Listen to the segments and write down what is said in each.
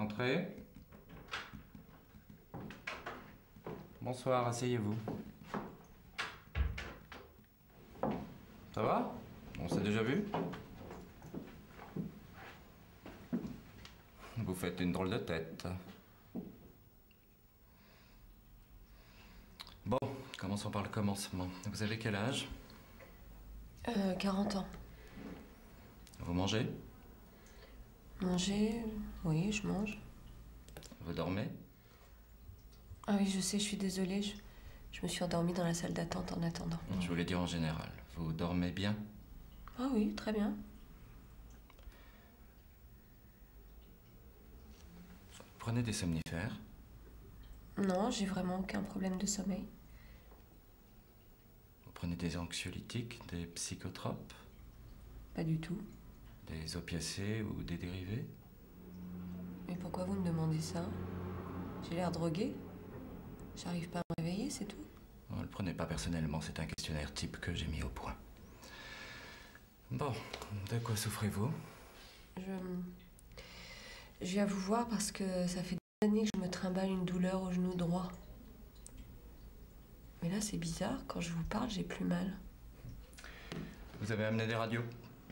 Entrez. Bonsoir, asseyez-vous. Ça va? On s'est déjà vu? Vous faites une drôle de tête. Bon, commençons par le commencement. Vous avez quel âge? 40 ans. Vous mangez? Manger? Oui, je mange. Vous dormez? Ah oui, je sais, je suis désolée. Je me suis endormie dans la salle d'attente en attendant. Je voulais dire en général. Vous dormez bien? Ah oui, très bien. Vous prenez des somnifères? Non, j'ai vraiment aucun problème de sommeil. Vous prenez des anxiolytiques, des psychotropes? Pas du tout. Des opiacés ou des dérivés? Mais pourquoi vous me demandez ça? J'ai l'air droguée? J'arrive pas à me réveiller, c'est tout. Ne le prenez pas personnellement, c'est un questionnaire type que j'ai mis au point. Bon, de quoi souffrez-vous? Je viens vous voir parce que ça fait des années que je me trimballe une douleur au genou droit. Mais là, c'est bizarre, quand je vous parle, j'ai plus mal. Vous avez amené des radios?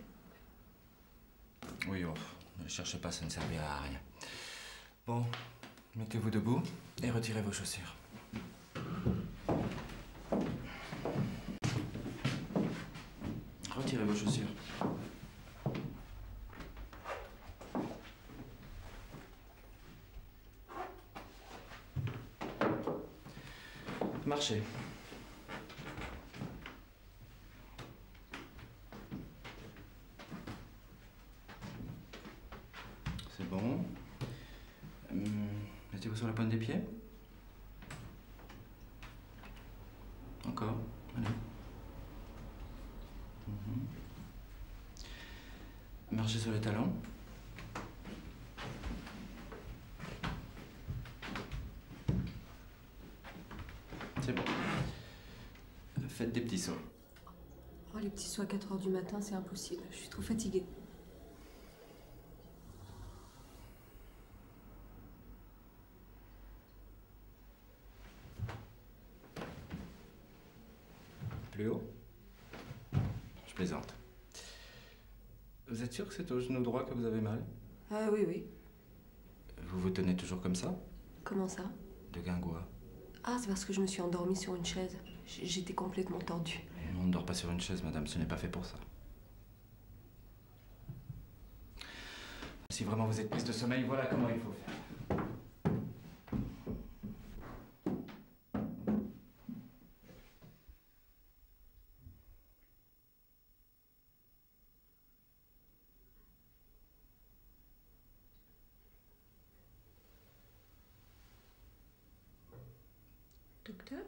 Oui, oh, ne cherchez pas, ça ne servira à rien. Bon, mettez-vous debout et retirez vos chaussures. Retirez vos chaussures. Marchez. C'est bon. Mettez-vous sur la pointe des pieds. Encore. Allez. Marchez sur les talons. C'est bon. Faites des petits sauts. Oh, les petits sauts à 4 h du matin, c'est impossible. Je suis trop fatiguée. Plus haut? Je plaisante. Vous êtes sûr que c'est au genou droit que vous avez mal? Ah oui, oui. Vous vous tenez toujours comme ça? Comment ça? De guingois. Ah, c'est parce que je me suis endormie sur une chaise. J'étais complètement tordue. On ne dort pas sur une chaise, madame, ce n'est pas fait pour ça. Si vraiment vous êtes prise de sommeil, voilà comment il faut faire. Docteur?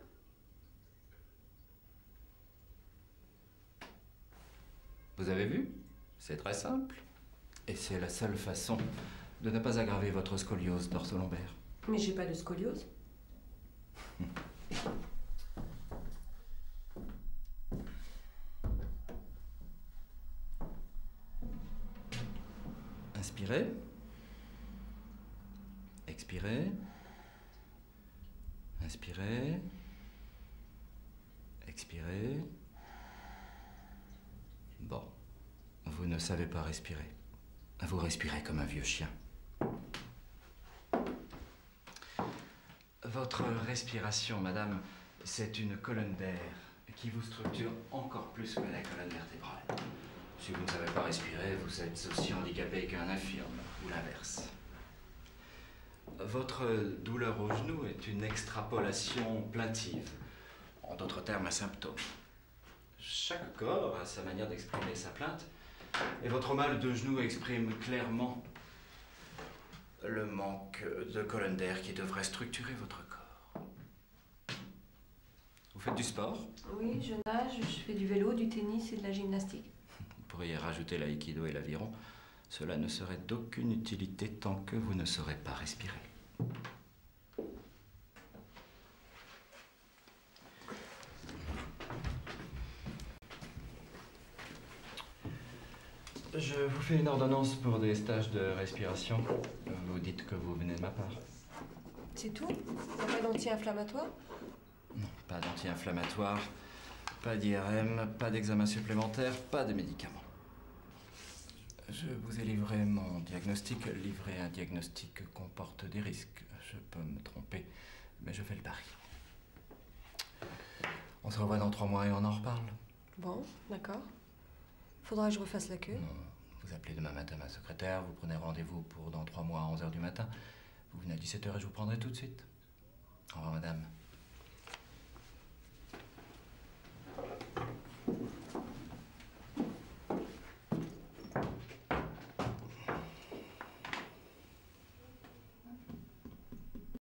Vous avez vu? C'est très simple. Et c'est la seule façon de ne pas aggraver votre scoliose dorso-lombaire. Mais j'ai pas de scoliose. Inspirez. Expirez. Inspirez. Expirez. Bon. Vous ne savez pas respirer. Vous respirez comme un vieux chien. Votre respiration, madame, c'est une colonne d'air qui vous structure encore plus que la colonne vertébrale. Si vous ne savez pas respirer, vous êtes aussi handicapé qu'un infirme, ou l'inverse. Votre douleur au genou est une extrapolation plaintive. En d'autres termes, un symptôme. Chaque corps a sa manière d'exprimer sa plainte, et votre mal de genou exprime clairement le manque de colonne d'air qui devrait structurer votre corps. Vous faites du sport? Oui, je nage, je fais du vélo, du tennis et de la gymnastique. Vous pourriez rajouter l'aïkido et l'aviron. Cela ne serait d'aucune utilité tant que vous ne saurez pas respirer. Je vous fais une ordonnance pour des stages de respiration. Vous dites que vous venez de ma part. C'est tout? Y a pas d'anti-inflammatoire? Non, pas d'anti-inflammatoire, pas d'IRM, pas d'examen supplémentaire, pas de médicaments. Je vous ai livré mon diagnostic. Livrer un diagnostic comporte des risques. Je peux me tromper, mais je fais le pari. On se revoit dans 3 mois et on en reparle. Bon, d'accord. Faudra que je refasse la queue. Non, vous appelez demain matin ma secrétaire, vous prenez rendez-vous pour dans 3 mois à 11h du matin. Vous venez à 17h et je vous prendrai tout de suite. Au revoir, madame.